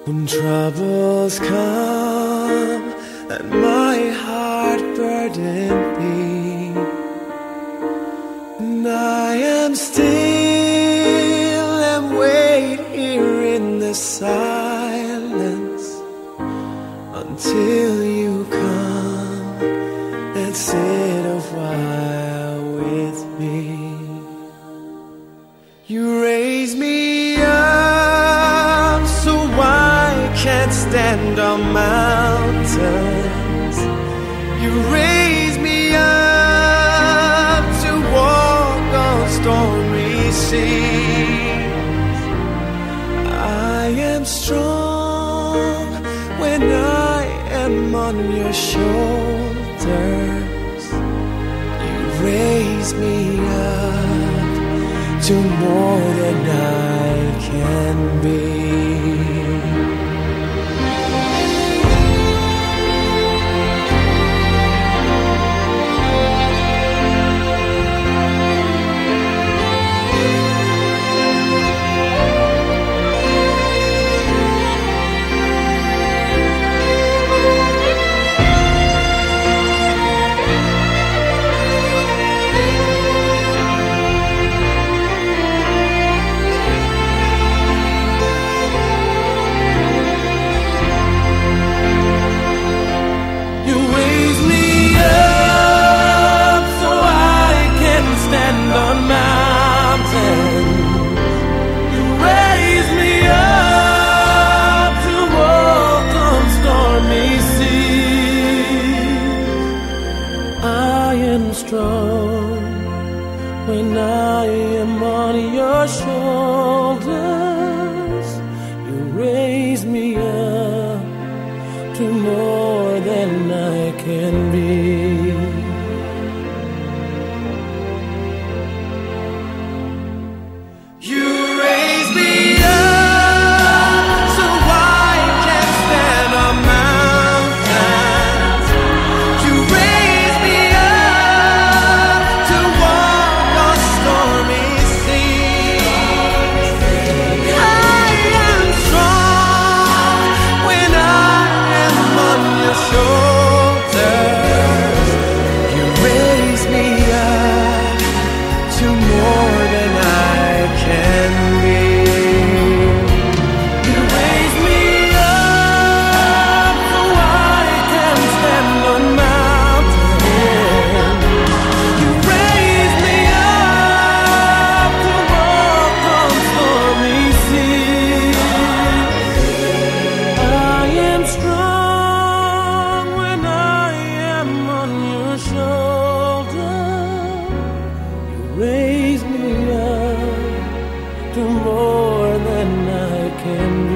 When troubles come and my heart burden be, and I am still and wait here in the silence until you come and sit a while with me. You raise me up so I can't stand on mountains. You raise me up to walk on stormy seas. I am strong when I am on your shoulders. You raise me up to more than I can be. Strong when I am on your shoulders. You raise me up to more than I can be. You raise me up so I can stand on mountains. You raise me raise me up to more than I can be.